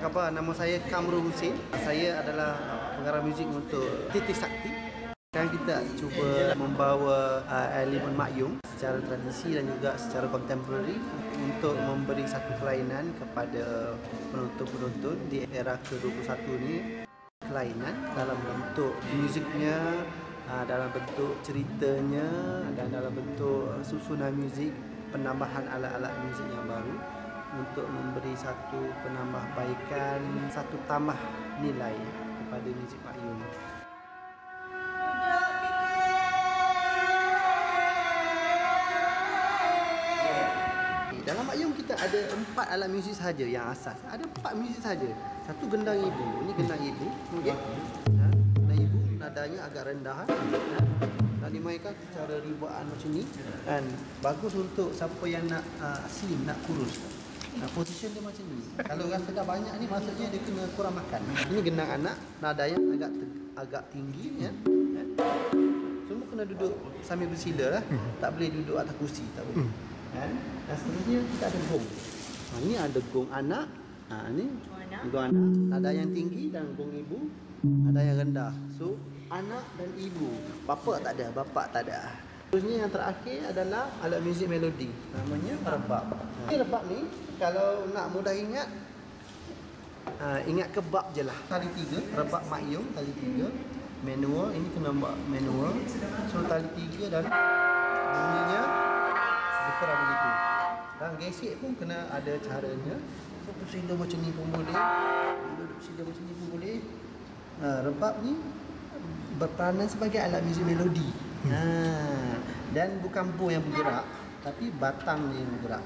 Nama saya Kamrul Husin. Saya adalah pengarah muzik untuk Titis Sakti. Sekarang kita cuba membawa elemen Mak Yong secara tradisi dan juga secara kontemporari untuk memberi satu kelainan kepada penonton-penonton di era ke-21 ni. Kelainan dalam bentuk muziknya, dalam bentuk ceritanya dan dalam bentuk susunan muzik, penambahan alat-alat muzik yang baru untuk memberi satu penambahbaikan, satu tambah nilai kepada muzik Mak Yong. Dalam Mak Yong kita ada 4 alat muzik saja yang asas. Ada 4 muzik saja. Satu gendang ibu. Ini gendang ibu. Okey. Gendang ibu nadanya agak rendah. Dan dimainkan secara ribuan macam ni. Dan bagus untuk siapa yang nak slim, nak kurus. Position dia macam ni. Kalau rasa dah banyak ni maksudnya dia kena kurang makan. Ini gendang anak, nada yang agak tinggi ya. Semua kena duduk sambil bersila lah. Tak boleh duduk atas kursi, tak boleh. Dan seterusnya kita ada gong. Ini ada gong anak. Ini gong anak, nada yang tinggi, dan gong ibu, nada yang rendah. So anak dan ibu. Bapa tak ada, bapak tak ada. Terusnya yang terakhir adalah alat muzik melodi. Namanya rebab. Ini rebab ni kalau nak mudah ingat, ingat kebab je lah. Tali 3, rebab Mak Yong tali 3. Manual, ini kena buat manual. So tali 3 dan bunyinya kurang begitu. Dan gesek pun kena ada caranya. So bersila macam ni pun boleh. Bersila macam ni pun boleh. Rebab ni berperanan sebagai alat muzik melodi. Dan bukan bow yang bergerak, tapi batang yang bergerak.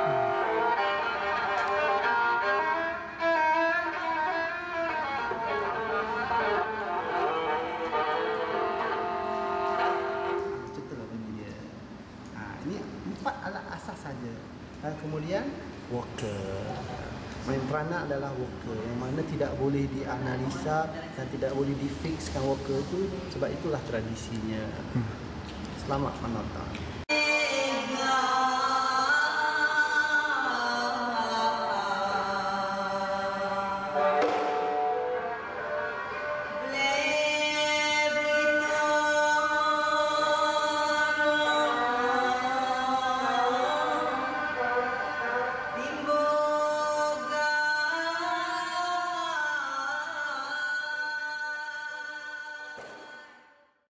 Contohlah bunyi dia. Ini 4 alat asas saja. Dan kemudian worker. Main peranak adalah worker, yang mana tidak boleh dianalisa dan tidak boleh difixkan worker tu, sebab itulah tradisinya. Selamat menonton.